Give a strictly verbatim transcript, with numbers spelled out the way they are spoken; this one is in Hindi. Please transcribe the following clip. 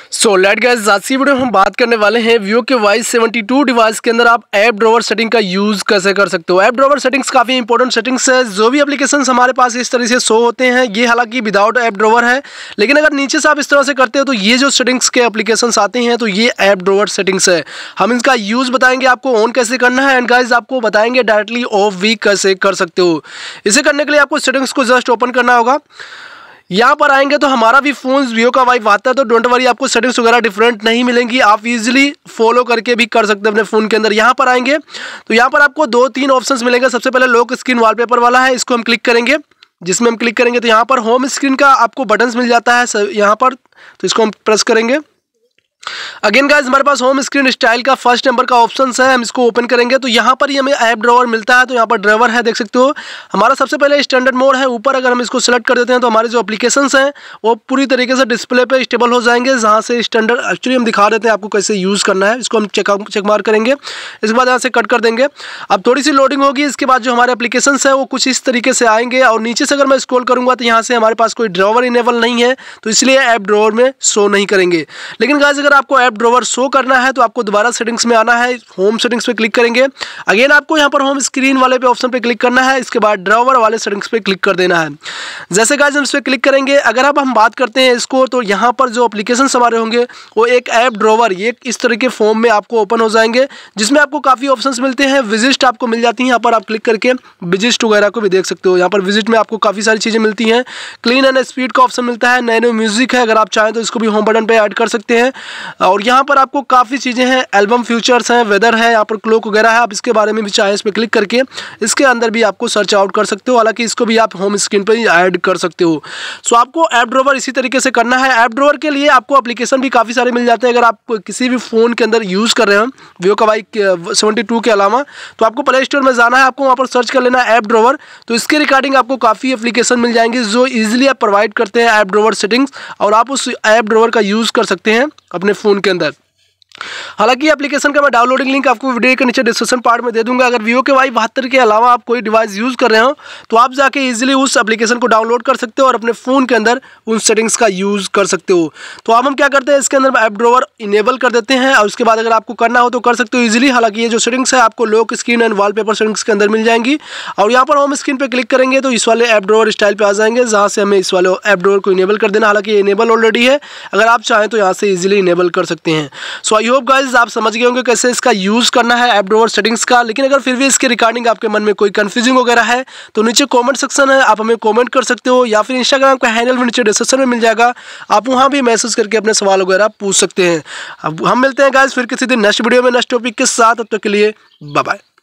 सो लेट गाइस, आज की वीडियो में हम बात करने वाले हैं विवो के वाई सेवेंटी टू डिवाइस के अंदर आप ऐप ड्रॉवर सेटिंग का यूज़ कैसे कर सकते हो। ऐप ड्रॉवर सेटिंग्स काफ़ी इंपॉर्टेंट सेटिंग्स है। जो भी एप्लीकेशंस हमारे पास इस तरह से शो होते हैं, ये हालांकि विदाउट ऐप ड्रॉवर है, लेकिन अगर नीचे से आप इस तरह से करते हो तो ये जो सेटिंग्स के एप्लीकेशंस आते हैं तो ये ऐप ड्रॉवर सेटिंग्स है। हम इसका यूज़ बताएंगे, आपको ऑन कैसे करना है, एंड गाइज आपको बताएंगे डायरेक्टली ऑफ भी कैसे कर सकते हो। इसे करने के लिए आपको सेटिंग्स को जस्ट ओपन करना होगा। यहाँ पर आएंगे तो हमारा भी फोन विवो का वाई आता है, तो डोंट वरी, आपको सेटिंग्स वगैरह डिफरेंट नहीं मिलेंगी, आप इजीली फॉलो करके भी कर सकते हैं अपने फ़ोन के अंदर। यहाँ पर आएंगे तो यहाँ पर आपको दो तीन ऑप्शंस मिलेंगे। सबसे पहले लॉक स्क्रीन वॉलपेपर वाला है, इसको हम क्लिक करेंगे। जिसमें हम क्लिक करेंगे तो यहाँ पर होम स्क्रीन का आपको बटन्स मिल जाता है यहाँ पर, तो इसको हम प्रेस करेंगे। अगेन गाइज हमारे पास होम स्क्रीन स्टाइल का फर्स्ट नंबर का ऑप्शन है, हम इसको ओपन करेंगे तो यहाँ पर ही हमें ऐप ड्रॉवर मिलता है। तो यहाँ पर ड्राइवर है, देख सकते हो। हमारा सबसे पहले स्टैंडर्ड मोड है ऊपर, अगर हम इसको सेलेक्ट कर देते हैं तो हमारे जो एप्लीकेशंस हैं वो पूरी तरीके से डिस्प्ले पे स्टेबल हो जाएंगे। जहाँ से स्टैंडर्ड एक्चुअली हम दिखा देते हैं आपको कैसे यूज़ करना है। इसको हम चेक चेक मार करेंगे, इसके बाद यहाँ से कट कर देंगे। अब थोड़ी सी लोडिंग होगी, इसके बाद जो हमारे एप्लीकेशंस है वो कुछ इस तरीके से आएंगे। और नीचे से अगर मैं स्क्रॉल करूँगा तो यहाँ से हमारे पास कोई ड्रॉवर इनेबल नहीं है, तो इसलिए ऐप ड्रॉवर में शो नहीं करेंगे। लेकिन गाइज अगर आपको ऐप ड्रॉवर शो करना है तो आपको दोबारा सेटिंग्स में आना है, होम सेटिंग्स पे क्लिक करेंगे। अगेन आपको यहाँ पर होम स्क्रीन वाले पे ऑप्शन पे क्लिक करना है, इसके बाद ड्रॉवर वाले सेटिंग्स पे क्लिक कर देना है। जैसे गाइस हम इस पे क्लिक करेंगे, अगर अब हम बात करते हैं इसको, तो यहाँ पर जो एप्लीकेशंस हमारे होंगे वो एक ऐप ड्रॉवर ये इस तरह के फॉर्म में आपको ओपन हो जाएंगे, जिसमें आपको काफ़ी ऑप्शंस मिलते हैं। विजिट आपको मिल जाती है, यहाँ पर आप क्लिक करके विजिट वगैरह को भी देख सकते हो। यहाँ पर विजिट में आपको काफ़ी सारी चीज़ें मिलती हैं। क्लीन एंड स्पीड का ऑप्शन मिलता है, नए नए म्यूजिक है, अगर आप चाहें तो इसको भी होम बटन पर ऐड कर सकते हैं। और यहाँ पर आपको काफ़ी चीज़ें हैं, एल्बम फ्यूचर्स हैं, वेदर है, यहाँ पर क्लॉक वगैरह है। आप इसके बारे में भी चाहे इस पर क्लिक करके इसके अंदर भी आपको सर्च आउट कर सकते हो। हालांकि इसको भी आप होम स्क्रीन पर ही ऐड कर सकते हो। सो आपको ऐप ड्रॉवर इसी तरीके से करना है। ऐप ड्रॉवर के लिए आपको एप्लीकेशन भी काफ़ी सारे मिल जाते हैं। अगर आप किसी भी फ़ोन के अंदर यूज़ कर रहे हो विवो का वाई सेवेंटी टू के अलावा, तो आपको प्ले स्टोर में जाना है, आपको वहाँ पर सर्च कर लेना है ऐप ड्रॉवर। तो इसके रिगार्डिंग आपको काफ़ी एप्लीकेशन मिल जाएंगे जो ईजिली आप प्रोवाइड करते हैं ऐप ड्रॉवर सेटिंग्स, और आप उस ऐप ड्रॉवर का यूज़ कर सकते हैं अपने फ़ोन के अंदर। हालांकि एप्लीकेशन का मैं डाउनलोडिंग लिंक आपको वीडियो के नीचे डिस्क्रिप्शन पार्ट में दे दूंगा। अगर विवो के वाई बहत्तर के अलावा आप कोई डिवाइस यूज़ कर रहे हो तो आप जाके इजीली उस एप्लीकेशन को डाउनलोड कर सकते हो और अपने फ़ोन के अंदर उन सेटिंग्स का यूज़ कर सकते हो। तो अब हम क्या करते हैं, इसके अंदर ऐप ड्रॉवर इनेबल कर देते हैं, और उसके बाद अगर आपको करना हो तो कर सकते हो इजीली। हालांकि ये जो सेटिंग्स है आपको lock screen and wallpaper settings के अंदर मिल जाएंगी। और यहाँ पर होम स्क्रीन पर क्लिक करेंगे तो इस वाले ऐप ड्रॉवर स्टाइल पर आ जाएंगे, जहाँ से हमें इस वाले ऐप ड्रॉवर को इनेबल कर देना। हालांकि ये इनेबल ऑलरेडी है, अगर आप चाहें तो यहाँ से इजीली इनेबल कर सकते हैं। सो आई होप गाइज आप समझ गए होंगे कैसे इसका यूज़ करना है ऐप ड्रॉवर सेटिंग्स का। लेकिन अगर फिर भी इसके रिगार्डिंग आपके मन में कोई कंफ्यूजिंग वगैरह है तो नीचे कमेंट सेक्शन है, आप हमें कमेंट कर सकते हो, या फिर इंस्टाग्राम का हैंडल भी नीचे डिस्क्रिप्शन में मिल जाएगा, आप वहां भी मैसेज करके अपने सवाल वगैरह पूछ सकते हैं। अब हम मिलते हैं गाइस फिर किसी दिन नेक्स्ट वीडियो में नेक्स्ट टॉपिक के साथ। तब तक के लिए बाय बाय।